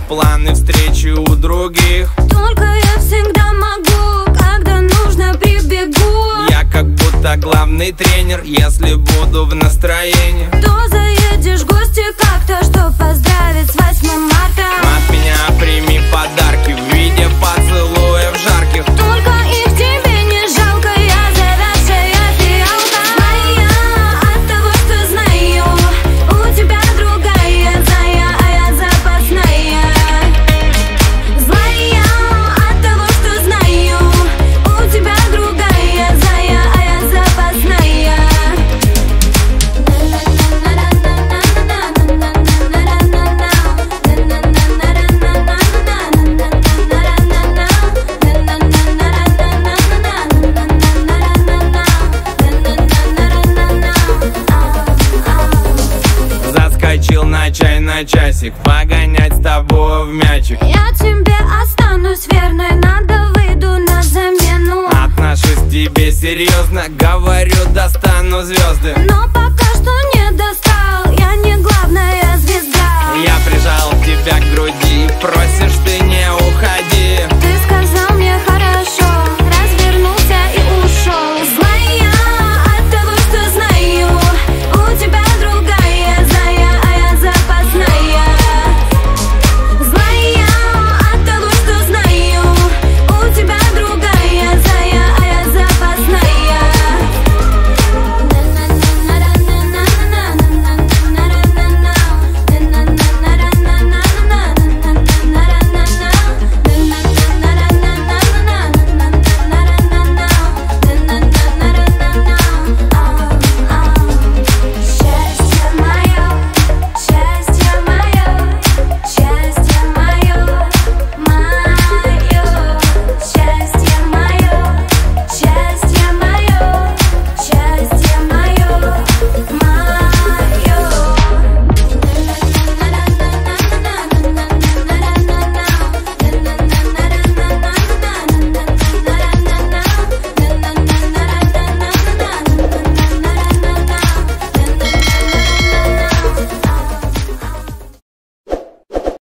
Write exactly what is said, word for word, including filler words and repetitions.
планы встречи у других. Только я всегда могу, когда нужно прибегу. Я как будто главный тренер, если буду в настроении. То заедешь в гости как-то, чтоб поздравить с восьмым марта. От меня прими подарки в виде поцелуев жарких. Только их тебе не жалко, я заросшая фиалка. Злая от того, что знаю, у тебя другая зая, а я запасная. Злая от того, что знаю, у тебя другая зая, а я запасная. Заскочил на чай на часик, погонять с тобой в мячик. Я тебе останусь верной, надо выйду на замену. Отношусь к тебе серьезно, говорю, достану звезды. Но пока что не